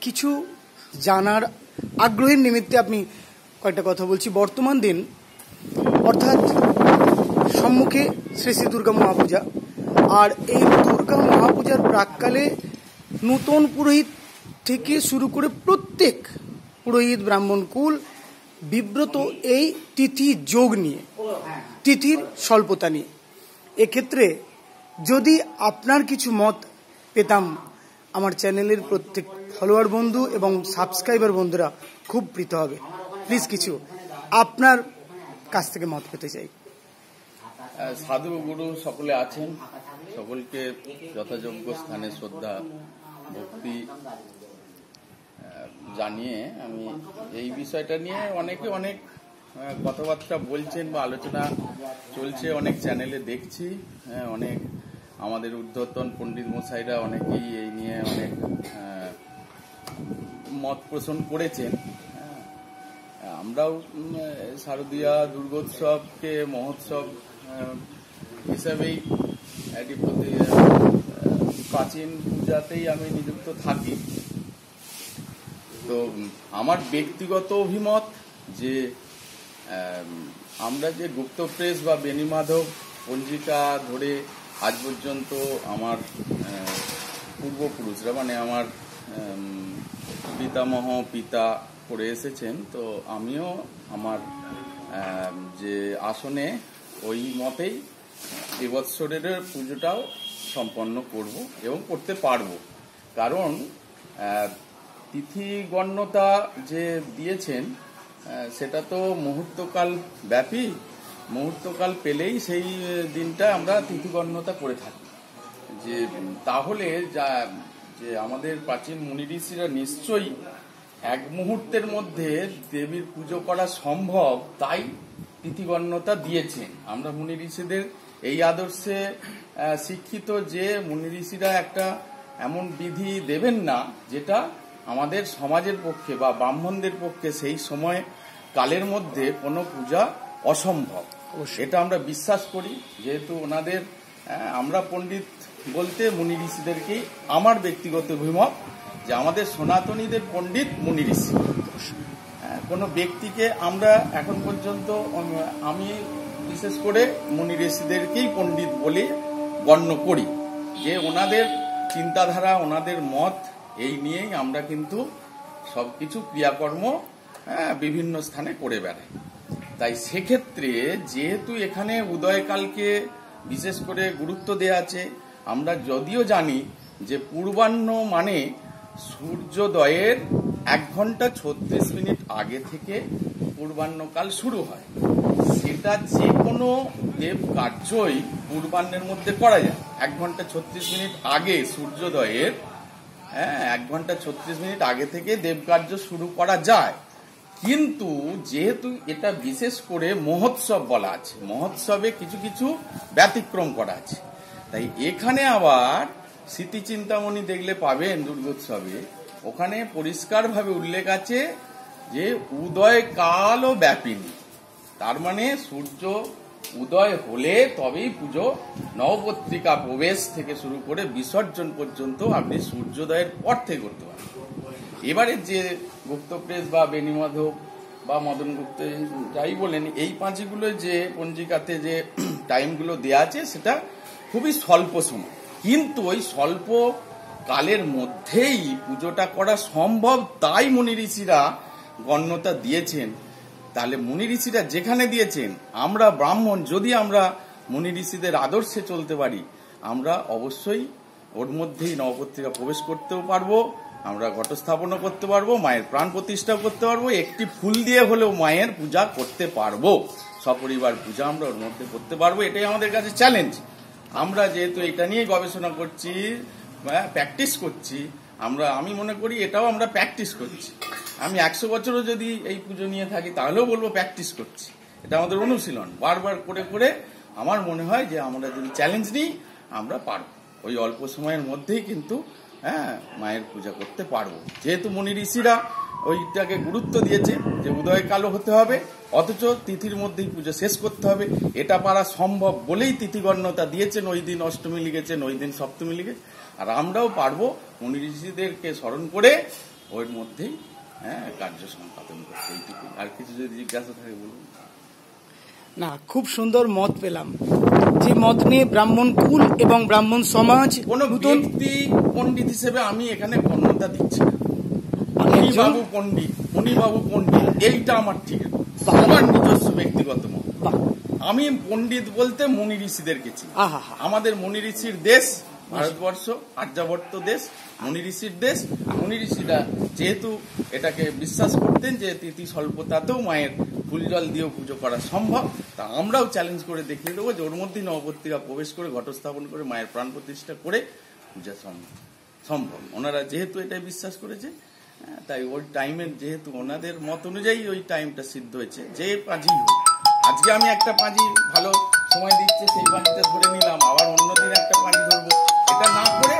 কিছু জানার আগ্রহের নিমিত্তে আপনি কয়েকটা কথা বলছি। বর্তমান দিন অর্থাৎ সম্মুখে শ্রী শ্রী দুর্গা মহাপূজা, আর এই দুর্গা মহাপূজার প্রাককালে নূতন পুরোহিত থেকে শুরু করে প্রত্যেক পুরোহিত ব্রাহ্মণকুল বিব্রত এই তিথি যোগ নিয়ে, তিথির স্বল্পতা নিয়ে। এক্ষেত্রে যদি আপনার কিছু মত পেতাম, আমার চ্যানেলের প্রত্যেক ফলোয়ার বন্ধু এবং সাবস্ক্রাইবার বন্ধুরা খুব প্রীত হবে। প্লিজ কিছু আপনার কাছ থেকে মত পেতে চাই। সাধু গুরু সকলে আছেন, সকলকে যথাযোগ্য স্থানে শ্রদ্ধা ভক্তি জানিয়ে আমি এই বিষয়টা নিয়ে অনেকে অনেক কথাবার্তা বলছেন বা আলোচনা চলছে, অনেক চ্যানেলে দেখছি। অনেক আমাদের ঊর্ধ্বতন পণ্ডিত মশাইরা অনেকেই এই নিয়ে অনেক মত পোষণ করেছেন। আমরাও শারদীয়া দুর্গোৎসবকে মহোৎসব হিসাবেই একটি প্রাচীন পূজাতেই আমি নিযুক্ত থাকি। তো আমার ব্যক্তিগত অভিমত যে আমরা যে গুপ্ত প্রেস বা বেণীমাধব পঞ্জিকা ধরে আজ পর্যন্ত আমার পূর্বপুরুষরা মানে আমার পিতামহ পিতা করে এসেছেন, তো আমিও আমার যে আসনে ওই মতেই এবৎসরের পুজোটাও সম্পন্ন করব এবং করতে পারব। কারণ তিথি গণ্যতা যে দিয়েছেন সেটা তো মুহূর্তকাল ব্যাপী, মুহূর্তকাল পেলেই সেই দিনটা আমরা তিথি গণ্যতা করে থাকি। যে তাহলে যে আমাদের প্রাচীন মুনি ঋষিরা নিশ্চয়ই এক মুহূর্তের মধ্যে দেবীর পুজো করা সম্ভব, তাই তিথিগণ্যতা দিয়েছেন। আমরা মুনি ঋষিদের এই আদর্শে শিক্ষিত যে মুনি ঋষিরা একটা এমন বিধি দেবেন না যেটা আমাদের সমাজের পক্ষে বা ব্রাহ্মণদের পক্ষে সেই সময় কালের মধ্যে কোনো পূজা অসম্ভব। এটা আমরা বিশ্বাস করি, যেহেতু ওনাদের আমরা পণ্ডিত বলতে মুনি ঋষিদেরকেই আমার ব্যক্তিগত অভিমত যে আমাদের সনাতনীদের পণ্ডিত মুনি ঋষি। কোনো ব্যক্তিকে আমরা এখন পর্যন্ত আমি বিশেষ করে মুনি ঋষিদেরকেই পণ্ডিত বলে গণ্য করি, যে ওনাদের চিন্তাধারা ওনাদের মত এই নিয়েই আমরা কিন্তু সবকিছু ক্রিয়াকর্ম বিভিন্ন স্থানে করে বেড়াই। তাই সেক্ষেত্রে যেহেতু এখানে উদয়কালকে বিশেষ করে গুরুত্ব দেওয়া আছে, আমরা যদিও জানি যে পূর্বাহ্ন মানে সূর্যোদয়ের 1 ঘন্টা 36 মিনিট আগে থেকে পূর্বাহ্নকাল শুরু হয়, সেটা যে কোনো দেব কার্যই পূর্বাহ্নের মধ্যে করা যায়। 1 ঘন্টা 36 মিনিট আগে সূর্যোদয়ের 1 ঘন্টা 36 মিনিট আগে থেকে দেবকার্য শুরু করা যায়। কিন্তু যেহেতু এটা বিশেষ করে মহোৎসব বলা আছে, মহোৎসবে কিছু কিছু ব্যতিক্রম করা আছে, তাই এখানে আবার স্মৃতিচিন্তামণি দেখলে পাবেন দুর্গোৎসবে, ওখানে পরিষ্কারভাবে উল্লেখ আছে যে উদয় কালও ব্যাপিনী। তার মানে সূর্য উদয় হলে তবেই পুজো, নবপত্রিকা প্রবেশ থেকে শুরু করে বিসর্জন পর্যন্ত আপনি সূর্যোদয়ের পর থেকে করতে পারেন। এবারে যে গুপ্ত প্রেস বা বেণীমাধব বা মদন গুপ্ত যাই বলেন, এই পাঁচিগুলো যে পঞ্জিকাতে যে টাইমগুলো দেওয়া আছে সেটা খুবই স্বল্প সময়, কিন্তু ওই স্বল্প কালের মধ্যেই পুজোটা করা সম্ভব, তাই মুনি ঋষিরা গণ্যতা দিয়েছেন। তাহলে মুনি ঋষিরা যেখানে দিয়েছেন, আমরা ব্রাহ্মণ যদি আমরা মুনি ঋষিদের আদর্শে চলতে পারি, আমরা অবশ্যই ওর মধ্যেই নবপত্রিকা প্রবেশ করতেও পারবো, আমরা ঘটস্থাপনও করতে পারবো, মায়ের প্রাণ প্রতিষ্ঠাও করতে পারবো, একটি ফুল দিয়ে হলেও মায়ের পূজা করতে পারবো, সপরিবার পূজা আমরা ওর মধ্যে করতে পারবো। এটাই আমাদের কাছে চ্যালেঞ্জ। আমরা যেহেতু এটা নিয়ে গবেষণা করছি, প্র্যাকটিস করছি, আমি মনে করি এটাও আমরা প্র্যাকটিস করছি। আমি 100 বছরও যদি এই পুজো নিয়ে থাকি তাহলেও বলবো প্র্যাকটিস করছি। এটা আমাদের অনুশীলন, বারবার করে করে আমার মনে হয় যে আমরা যদি চ্যালেঞ্জ নিই আমরা পারবো, ওই অল্প সময়ের মধ্যেই কিন্তু মায়ের পূজা করতে পারবো। যেহেতু মুনি ঋষিরা ওইটাকে গুরুত্ব দিয়েছে যে উদয়কালও হতে হবে, অথচ তিথির মধ্যেই পুজো শেষ করতে হবে। এটা পারা সম্ভব বলেই তিথিগণ্যতা দিয়েছেন, ওই দিন অষ্টমী লিখেছেন, ওই দিন সপ্তমী লিখেছেন। আর আমরাও পারবো মুনি ঋষিদেরকে স্মরণ করে ওর মধ্যেই কার্য সম্পাদন করতে। এইটুকু। আর কিছু যদি জিজ্ঞাসা থাকে বলুন। না, খুব সুন্দর মত পেলাম, যে মত নিয়ে ব্রাহ্মণ কুল এবং ব্রাহ্মণ সমাজ কোন ব্যক্তি পণ্ডিত হিসেবে আমি এখানে গণ্যতা দিচ্ছি না। মণিবাবু পণ্ডিত, মণিবাবু পণ্ডিত, এইটা আমার ঠিক আমার নিজস্ব ব্যক্তিগত মত। আমি পণ্ডিত বলতে মুনি ঋষিদেরকে চিনি। আমাদের মুনি ঋষির দেশ ভারতবর্ষ, আর্যাবর্ত দেশ, মুনি ঋষির দেশ। মুনি ঋষিরা যেহেতু এটাকে বিশ্বাস করতেন যে তিথি স্বল্পতাতেও মায়ের ফুল জল দিয়েও পুজো করা সম্ভব, তা আমরাও চ্যালেঞ্জ করে দেখিয়ে দেবো যে ওর মধ্যেই নবপত্রিকা প্রবেশ করে ঘট স্থাপন করে মায়ের প্রাণ প্রতিষ্ঠা করে পূজা সম্ভব। ওনারা যেহেতু এটাই বিশ্বাস করেছে, তাই ওই টাইমের যেহেতু ওনাদের মত অনুযায়ী ওই টাইমটা সিদ্ধ হয়েছে। যে পাঁজি হোক, আজকে আমি একটা পাঁজি ভালো সময় দিচ্ছে সেই পাঁজিটা ধরে নিলাম, আবার অন্যদিন একটা পাঁজি ধরবো, এটা না করে